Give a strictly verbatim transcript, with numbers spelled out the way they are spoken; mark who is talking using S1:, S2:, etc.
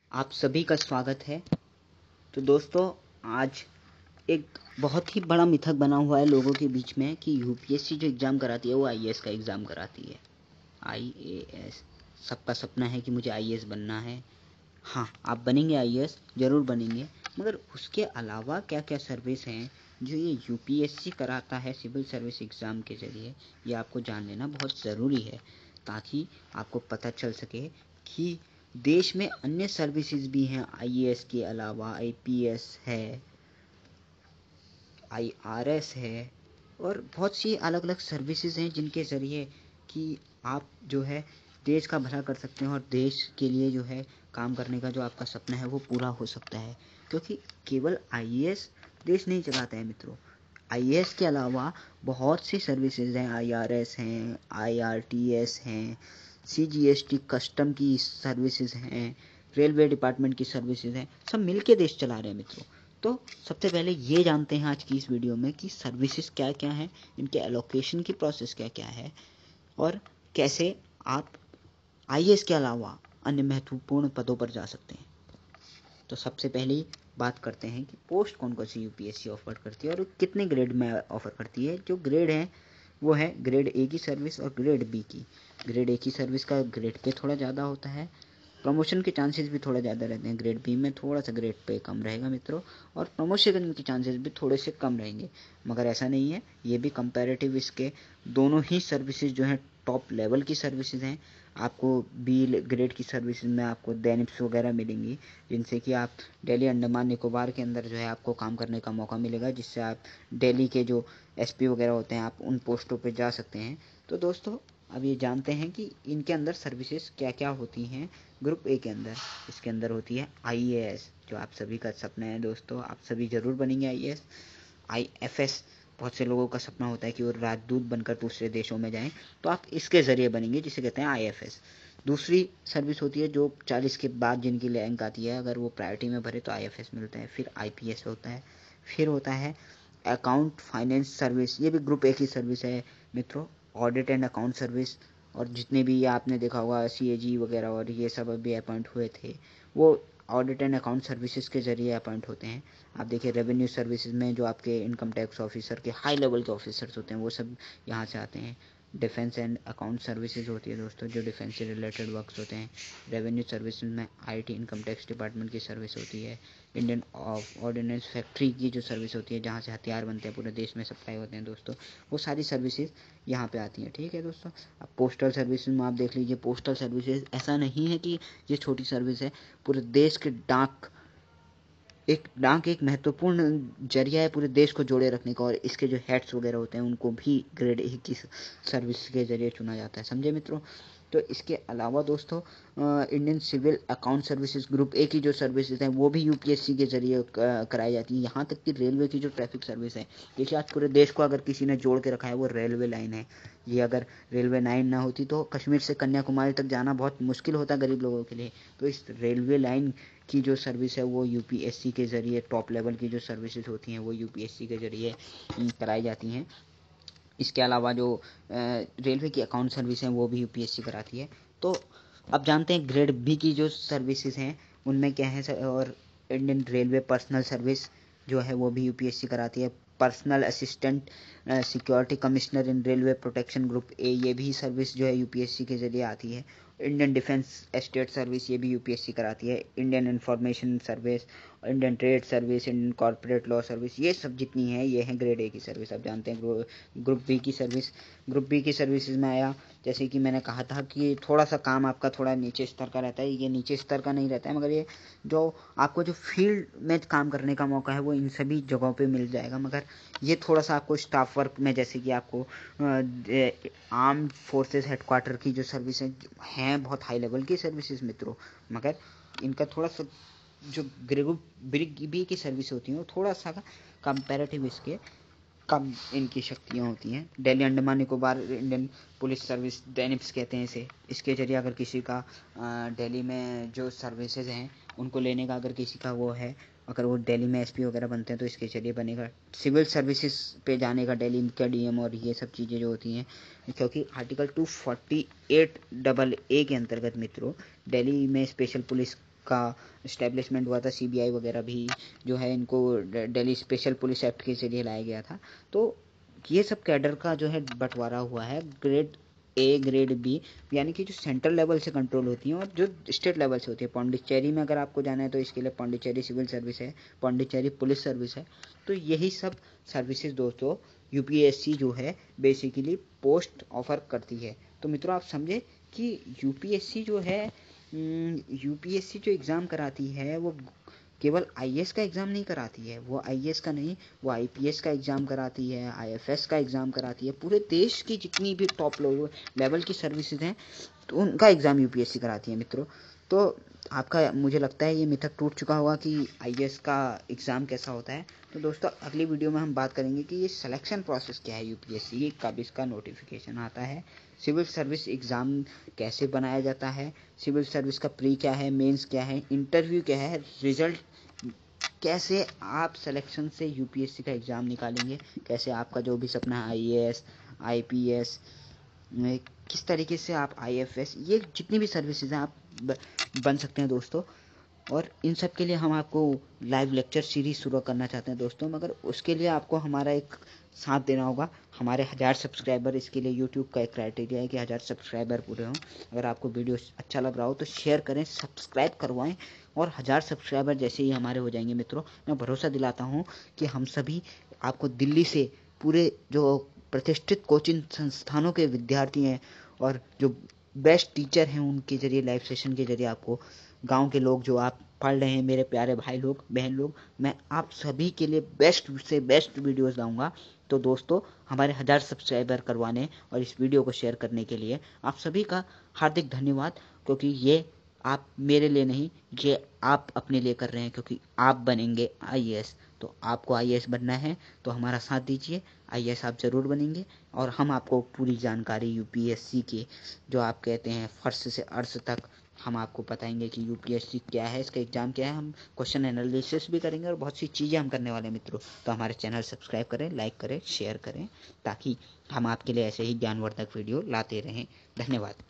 S1: आप सभी का स्वागत है। तो दोस्तों, आज एक बहुत ही बड़ा मिथक बना हुआ है लोगों के बीच में कि यूपीएससी जो एग्ज़ाम कराती है वो आईएएस का एग्ज़ाम कराती है। आईएएस, सबका सपना है कि मुझे आईएएस बनना है। हाँ, आप बनेंगे आईएएस, ज़रूर बनेंगे, मगर उसके अलावा क्या क्या सर्विस हैं जो ये यूपीएससी कराता है सिविल सर्विस एग्ज़ाम के ज़रिए, ये आपको जान लेना बहुत ज़रूरी है, ताकि आपको पता चल सके कि देश में अन्य सर्विसेज भी हैं आईएएस के अलावा। आईपीएस है, आईआरएस है, और बहुत सी अलग अलग सर्विसेज हैं जिनके ज़रिए कि आप जो है देश का भला कर सकते हैं और देश के लिए जो है काम करने का जो आपका सपना है वो पूरा हो सकता है। क्योंकि केवल आईएएस देश नहीं चलाता है मित्रों, आईएएस के अलावा बहुत सी सर्विसेज हैं। आईआरएस हैं, आईआरटीएस हैं, सीजीएसटी कस्टम की सर्विसेज हैं, रेलवे डिपार्टमेंट की सर्विसेज हैं, सब मिलके देश चला रहे हैं मित्रों। तो सबसे पहले ये जानते हैं आज की इस वीडियो में कि सर्विसेज क्या क्या हैं, इनके एलोकेशन की प्रोसेस क्या क्या है, और कैसे आप आईएएस के अलावा अन्य महत्वपूर्ण पदों पर जा सकते हैं। तो सबसे पहले बात करते हैं कि पोस्ट कौन कौन सी यूपीएससी ऑफर करती है और कितने ग्रेड में ऑफर करती है। जो ग्रेड है वो है ग्रेड ए की सर्विस और ग्रेड बी की। ग्रेड ए की सर्विस का ग्रेड पे थोड़ा ज़्यादा होता है, प्रमोशन के चांसेस भी थोड़ा ज़्यादा रहते हैं। ग्रेड बी में थोड़ा सा ग्रेड पे कम रहेगा मित्रों, और प्रमोशन के चांसेस भी थोड़े से कम रहेंगे, मगर ऐसा नहीं है, ये भी कंपैरेटिव इसके दोनों ही सर्विसेज जो हैं टॉप लेवल की सर्विसेज हैं। आपको बी ग्रेड की सर्विसेज में आपको बेनिफिट्स वगैरह मिलेंगी, जिनसे कि आप दिल्ली अंडमान निकोबार के अंदर जो है आपको काम करने का मौका मिलेगा, जिससे आप दिल्ली के जो एसपी वगैरह होते हैं आप उन पोस्टों पे जा सकते हैं। तो दोस्तों, अब ये जानते हैं कि इनके अंदर सर्विसेज क्या क्या होती हैं। ग्रुप ए के अंदर, इसके अंदर होती है आईएएस, जो आप सभी का सपना है दोस्तों, आप सभी जरूर बनेंगे आईएएस। आईएफएस, बहुत से लोगों का सपना होता है कि वो राजदूत बनकर दूसरे देशों में जाएं, तो आप इसके ज़रिए बनेंगे, जिसे कहते हैं आईएफएस। दूसरी सर्विस होती है जो चालीस के बाद जिनकी रैंक आती है, अगर वो प्रायोरिटी में भरे तो आईएफएस मिलता है। फिर आईपीएस होता है, फिर होता है अकाउंट फाइनेंस सर्विस, ये भी ग्रुप ए की सर्विस है मित्रों। ऑडिट एंड अकाउंट सर्विस, और जितने भी आपने देखा होगा सीएजी वगैरह और ये सब अभी अपॉइंट हुए थे, वो ऑडिट एंड अकाउंट सर्विसेज के जरिए अपॉइंट होते हैं। आप देखिए रेवेन्यू सर्विसेज में जो आपके इनकम टैक्स ऑफिसर के हाई लेवल के ऑफिसर्स होते हैं वो सब यहाँ से आते हैं। डिफेंस एंड अकाउंट सर्विसेज होती है दोस्तों, जो डिफेंस से रिलेटेड वर्क्स होते हैं। रेवेन्यू सर्विस में आईटी इनकम टैक्स डिपार्टमेंट की सर्विस होती है। इंडियन ऑर्डिनेंस फैक्ट्री की जो सर्विस होती है, जहाँ से हथियार बनते हैं, पूरे देश में सप्लाई होते हैं दोस्तों, वो सारी सर्विसेज यहाँ पे आती हैं। ठीक है दोस्तों। अब पोस्टल सर्विसेज में आप देख लीजिए, पोस्टल सर्विसेज ऐसा नहीं है कि ये छोटी सर्विस है, पूरे देश के डाक एक डाक एक महत्वपूर्ण जरिया है पूरे देश को जोड़े रखने का, और इसके जो हेड्स वगैरह होते हैं उनको भी ग्रेड ए की सर्विस के जरिए चुना जाता है, समझे मित्रों। तो इसके अलावा दोस्तों, Indian civil account services group A की जो सर्विसेज हैं वो भी यूपीएससी के जरिए कराई जाती है। यहाँ तक कि रेलवे की जो ट्रैफिक सर्विस है, देखिए आज पूरे देश को अगर किसी ने जोड़ के रखा है वो रेलवे लाइन है। ये अगर रेलवे लाइन ना होती तो कश्मीर से कन्याकुमारी तक जाना बहुत मुश्किल होता गरीब लोगों के लिए। तो इस रेलवे लाइन की जो सर्विस है वो यूपीएससी के ज़रिए, टॉप लेवल की जो सर्विसेज होती हैं वो यूपीएससी के ज़रिए कराई जाती हैं। इसके अलावा जो रेलवे की अकाउंट सर्विस हैं वो भी यूपीएससी कराती है। तो अब जानते हैं ग्रेड बी की जो सर्विसेज हैं उनमें क्या है। और इंडियन रेलवे पर्सनल सर्विस जो है वो भी यूपीएससी कराती है। Personal assistant security commissioner in railway protection group A, ये भी सर्विस जो है यूपीएससी के ज़रिए आती है। इंडियन डिफेंस एस्टेट सर्विस, ये भी यूपीएससी कराती है। Indian information service, Indian trade service, Indian corporate law service, ये सब जितनी है ये हैं ग्रेड ए की सर्विस। अब जानते हैं ग्रुप बी की सर्विस। ग्रुप बी की सर्विसेज में आया, जैसे कि मैंने कहा था कि थोड़ा सा काम आपका थोड़ा नीचे स्तर का रहता है। ये नीचे स्तर का नहीं रहता है, मगर ये जो आपको जो फील्ड में काम करने का मौका है वो इन सभी जगहों पे मिल जाएगा, मगर ये थोड़ा सा आपको स्टाफ वर्क में, जैसे कि आपको आर्म फोर्सेस हेडक्वार्टर की जो सर्विस हैं बहुत हाई लेवल की सर्विसेज मित्रों, मगर इनका थोड़ा सा जो ग्रुप बी की सर्विस होती है वो थोड़ा सा कंपैरेटिव इसके कम इनकी शक्तियाँ होती हैं। Delhi Andaman Nicobar Indian police service, DANIPS कहते हैं इसे। इसके जरिए अगर किसी का दिल्ली में जो सर्विसेज हैं उनको लेने का अगर किसी का वो है, अगर वो दिल्ली में एसपी वगैरह बनते हैं तो इसके जरिए बनेगा। सिविल सर्विसेज पे जाने का दिल्ली का डीएम और ये सब चीज़ें जो होती हैं, क्योंकि article two forty eight double A के अंतर्गत मित्रों दिल्ली में स्पेशल पुलिस का इस्टेब्लिशमेंट हुआ था, सीबीआई वगैरह भी जो है इनको दिल्ली स्पेशल पुलिस एक्ट के जरिए लाया गया था। तो ये सब कैडर का जो है बंटवारा हुआ है, ग्रेड ए ग्रेड बी, यानी कि जो सेंट्रल लेवल से कंट्रोल होती हैं और जो स्टेट लेवल से होती है। पौंडीचेरी में अगर आपको जाना है तो इसके लिए पौंडीचेरी सिविल सर्विस है, पौंडीचेरी पुलिस सर्विस है। तो यही सब सर्विसेज दोस्तों यूपीएससी जो है बेसिकली पोस्ट ऑफर करती है। तो मित्रों आप समझे कि यूपीएससी जो है यूपीएससी जो एग्ज़ाम कराती है वो केवल आईएएस का एग्ज़ाम नहीं कराती है, वो आईएएस का नहीं, वो आईपीएस का एग्ज़ाम कराती है, आईएफएस का एग्ज़ाम कराती है। पूरे देश की जितनी भी टॉप लेवल की सर्विसेज हैं तो उनका एग्ज़ाम यूपीएससी कराती है मित्रों। तो आपका मुझे लगता है ये मिथक टूट चुका होगा कि आईएएस का एग्ज़ाम कैसा होता है। तो दोस्तों अगली वीडियो में हम बात करेंगे कि ये सिलेक्शन प्रोसेस क्या है यूपीएससी, कब इसका नोटिफिकेशन आता है, सिविल सर्विस एग्ज़ाम कैसे बनाया जाता है, सिविल सर्विस का प्री क्या है, मेंस क्या है, इंटरव्यू क्या है, रिजल्ट कैसे आप सिलेक्शन से यूपीएससी का एग्ज़ाम निकालेंगे, कैसे आपका जो भी सपना है आईएएस आईपीएस, किस तरीके से आप आईएफएस, ये जितनी भी सर्विसेज हैं आप बन सकते हैं दोस्तों। और इन सब के लिए हम आपको लाइव लेक्चर सीरीज शुरू करना चाहते हैं दोस्तों, मगर उसके लिए आपको हमारा एक साथ देना होगा। हमारे हज़ार सब्सक्राइबर, इसके लिए यूट्यूब का एक क्राइटेरिया है कि हज़ार सब्सक्राइबर पूरे हों। अगर आपको वीडियो अच्छा लग रहा हो तो शेयर करें, सब्सक्राइब करवाएं, और हज़ार सब्सक्राइबर जैसे ही हमारे हो जाएंगे मित्रों, मैं भरोसा दिलाता हूं कि हम सभी आपको दिल्ली से पूरे जो प्रतिष्ठित कोचिंग संस्थानों के विद्यार्थी हैं और जो बेस्ट टीचर हैं उनके जरिए लाइव सेशन के जरिए आपको, गांव के लोग जो आप पढ़ रहे हैं, मेरे प्यारे भाई लोग बहन लोग, मैं आप सभी के लिए बेस्ट से बेस्ट वीडियोस लाऊंगा। तो दोस्तों हमारे हज़ार सब्सक्राइबर करवाने और इस वीडियो को शेयर करने के लिए आप सभी का हार्दिक धन्यवाद, क्योंकि ये आप मेरे लिए नहीं, ये आप अपने लिए कर रहे हैं, क्योंकि आप बनेंगे आईएएस। तो आपको आईएएस बनना है तो हमारा साथ दीजिए, आईएएस आप ज़रूर बनेंगे। और हम आपको पूरी जानकारी यूपीएससी की, जो आप कहते हैं फर्स्ट से अर्थ तक, हम आपको बताएंगे कि यूपीएससी क्या है, इसका एग्ज़ाम क्या है, हम क्वेश्चन एनालिसिस भी करेंगे और बहुत सी चीज़ें हम करने वाले हैं मित्रों। तो हमारे चैनल सब्सक्राइब करें, लाइक करें, शेयर करें, ताकि हम आपके लिए ऐसे ही ज्ञानवर्धक वीडियो लाते रहें। धन्यवाद।